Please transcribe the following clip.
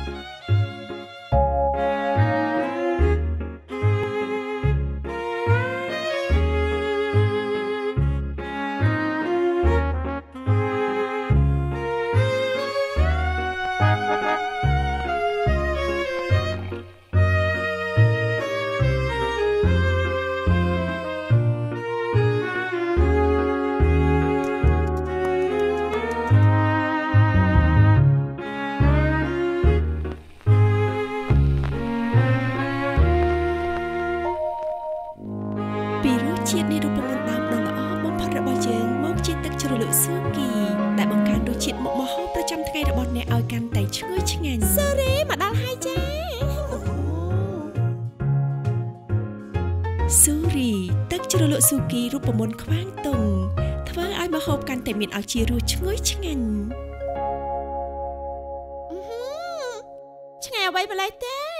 ជាតិនៃរូបមន្តដើមដ៏ល្អបំផុតរបស់យើងមកជាទឹកជ្រលក់ស៊ូគីដែលបង្កើនរសជាតិមុខម្ហូបប្រចាំថ្ងៃរបស់អ្នកឲ្យកាន់តែឈ្ងុយឆ្ងាញ់សូរីមកដល់ហើយចាស៊ូរីទឹកជ្រលក់ស៊ូគីរូបមន្តខ្វាងតុងធ្វើឲ្យម្ហូបកាន់តែមានឱជារសឈ្ងុយឆ្ងាញ់ឆ្ងាញ់អ្វីម្ល៉េះទេ